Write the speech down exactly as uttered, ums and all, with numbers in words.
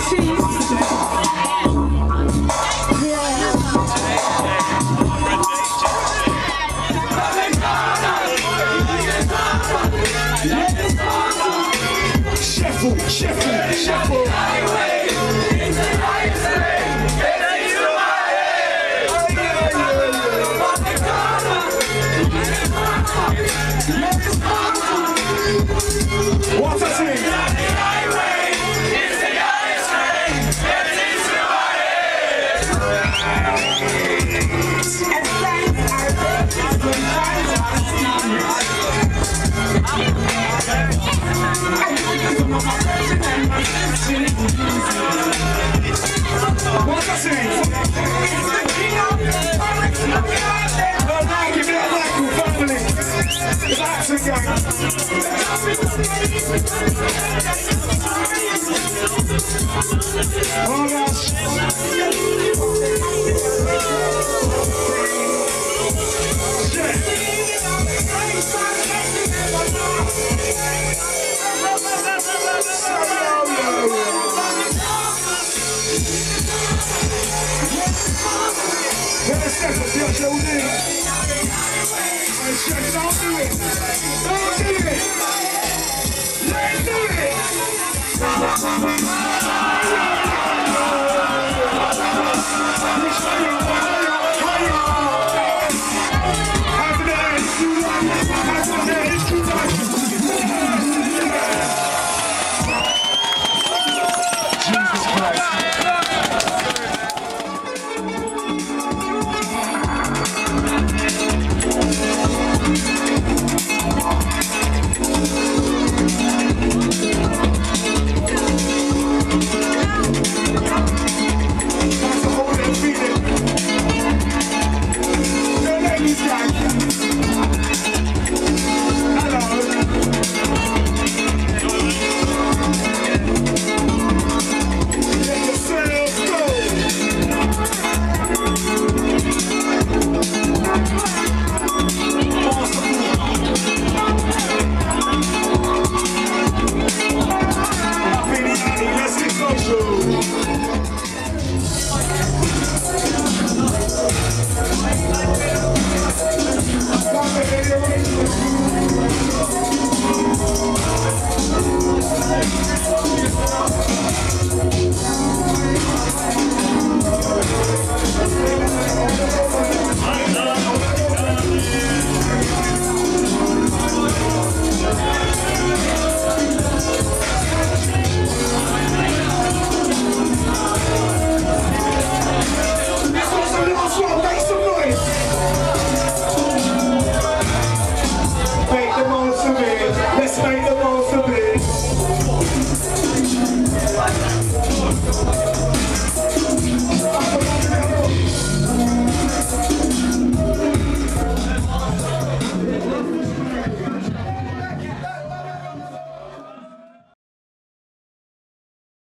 Chefal, Chefal, Chefal. It's the highest thing. It's the highest. What's that saying? It's the highest thing. It's the What's that saying? Well, now give me that Michael family. Relax again. Oh gosh. Let's step up, yo, show me. Let's check it, don't do it. Don't do it. Let's do it.